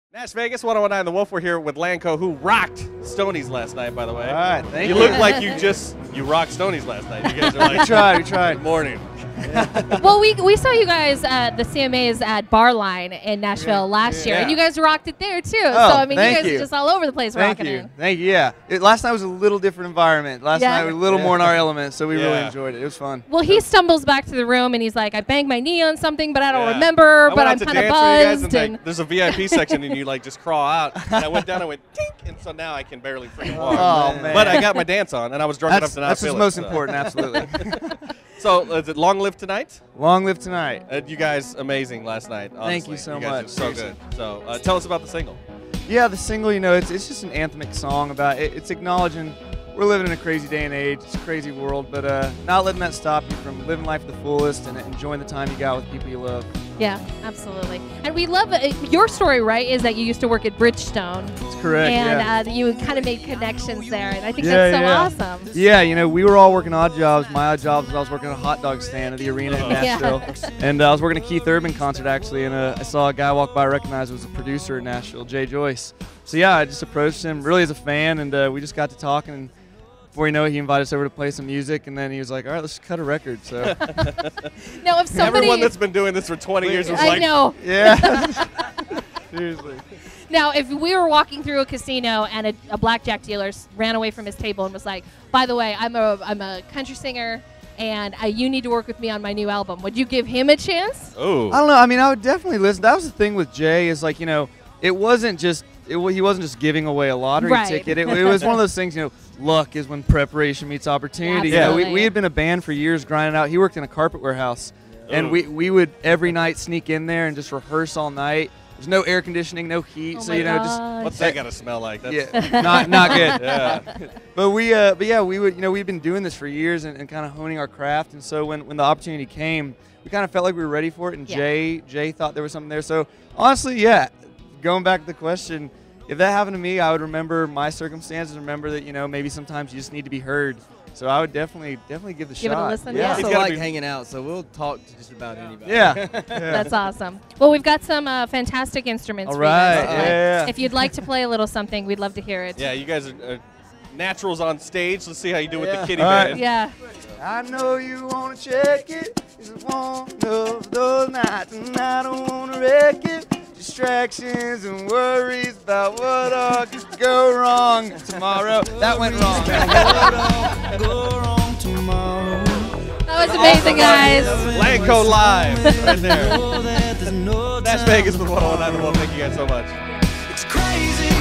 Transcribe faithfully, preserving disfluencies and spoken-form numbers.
Nash Vegas, one oh one nine The Wolf. We're here with Lanco, who rocked Stonies last night, by the way. All right, thank you. you. You look like you just, you rocked Stonies last night. You guys are like, we tried, we tried. Good morning. Well, we we saw you guys at the C M As at Barline in Nashville Yeah. last year, Yeah. and you guys rocked it there too. Oh, so I mean, you thank guys you. are just all over the place Thank rocking you, it. thank you. Yeah, it, last night was a little different environment. Last Yeah. night we were a little Yeah. more in our element, so we really Yeah. enjoyed it. It was fun. Well, he stumbles back to the room and he's like, "I banged my knee on something, but I don't Yeah. remember. I but went I'm out to kind of dance with you guys, buzzed." and, And like, there's a V I P section, and you like just crawl out. And I went down, and went tink, and so now I can barely freaking walk. Oh, man. But I got my dance on, and I was drunk That's, enough to not that's feel what's most it, so. important, absolutely. So, is it Long Live Tonight? Long live tonight. Uh, you guys amazing last night. Honestly. Thank you so you guys much. Are so Seriously. good. So, uh, tell us about the single. Yeah, the single, you know, it's it's just an anthemic song about it. It's acknowledging we're living in a crazy day and age. It's a crazy world, but uh, not letting that stop you from living life to the fullest and enjoying the time you got with people you love. yeah, absolutely. And we love it. Your story, right? Is that you used to work at Bridgestone, That's correct. yeah. and uh, you kind of made connections there, and I think Yeah, that's so yeah. awesome. Yeah, you know, we were all working odd jobs. My odd job was I was working at a hot dog stand at the arena in Uh-huh. Yeah. Nashville. And uh, I was working at a Keith Urban concert, actually, and uh, I saw a guy walk by I recognized was a producer in Nashville, Jay Joyce. So, yeah, I just approached him really as a fan, and uh, we just got to talking. And before you know it, he invited us over to play some music, and then he was like, all right, let's cut a record. So, No, if somebody, Everyone that's been doing this for twenty years was I like, know. yeah. Seriously. Now, if we were walking through a casino and a, a blackjack dealer s- ran away from his table and was like, "By the way, I'm a I'm a country singer, and uh, you need to work with me on my new album," would you give him a chance? "Oh, I don't know. I mean, I would definitely listen. That was the thing with Jay is like, you know, it wasn't just it, wa- he wasn't just giving away a lottery Right. ticket. It, it was one of those things, you know, luck is when preparation meets opportunity. You know, we, Absolutely. we had been a band for years grinding out. He worked in a carpet warehouse, and Oh. we we would every night sneak in there and just rehearse all night. There's no air conditioning, no heat, Oh so my you know, just gosh. what's that got to smell like?" That's, yeah, not not good. yeah. But we, uh, but yeah, we would, you know, we've been doing this for years and, and kind of honing our craft. And so when, when the opportunity came, we kind of felt like we were ready for it. And Yeah. Jay, Jay thought there was something there. So honestly, yeah, going back to the question, if that happened to me, I would remember my circumstances. Remember that, you know, maybe sometimes you just need to be heard. So I would definitely, definitely give the Give it a shot. listen, Yeah. yeah. He's also gotta like be- hanging out, so we'll talk to just about anybody. Yeah. yeah. That's awesome. Well, we've got some uh, fantastic instruments. All for you guys right. to Yeah, play. yeah, yeah. If you'd like to play a little something, we'd love to hear it. Yeah, you guys are uh, naturals on stage. Let's see how you do with Yeah. the kitty All right. band. Yeah. I know you wanna check it. It's one of those nights, and I don't wanna wreck it. Distractions and worries about what all could go wrong tomorrow. That went wrong. That was amazing, guys. Lanco live right there. Nash Vegas with one oh one nine The Wolf. Thank you guys so much. It's crazy.